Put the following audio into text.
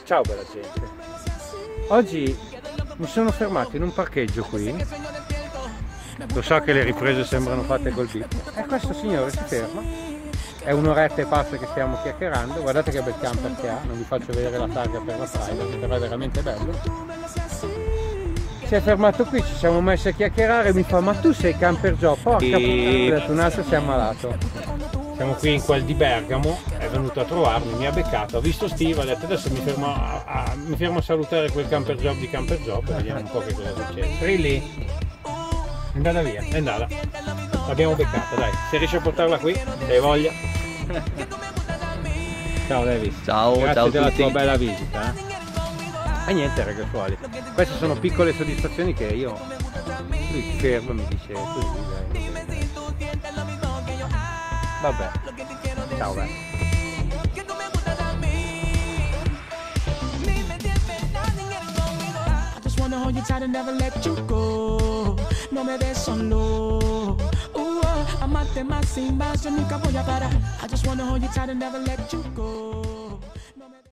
Ciao bella gente. Oggi mi sono fermato in un parcheggio qui. Lo so che le riprese sembrano fatte col beat. E questo signore si ferma. È un'oretta e passa che stiamo chiacchierando. Guardate che bel camper che ha. Non vi faccio vedere la targa per la privacy, però è veramente bello. Si è fermato qui, ci siamo messi a chiacchierare e mi fa: ma tu sei Camper Joe? Porca puttana, ho detto un altro si è ammalato. Siamo qui in quel di Bergamo, è venuto a trovarmi, mi ha beccato, ho visto Steve, ha detto adesso mi fermo a salutare quel Camper Job di Camper Job e vediamo un po' che cosa succede. Trilli, è andata via, è andata. L'abbiamo beccata, dai, se riesci a portarla qui, se hai voglia. Ciao Davis. Ciao, grazie ciao a della tutti. tua bella visita. E niente ragazzuoli, queste sono piccole soddisfazioni che io, lui si ferma e mi dice così, dai. Vabbè, ciao beh. Hold you tight and never let you go. No me des solo. Amarte más sin más, yo nunca voy a parar. I just wanna hold you tight and never let you go.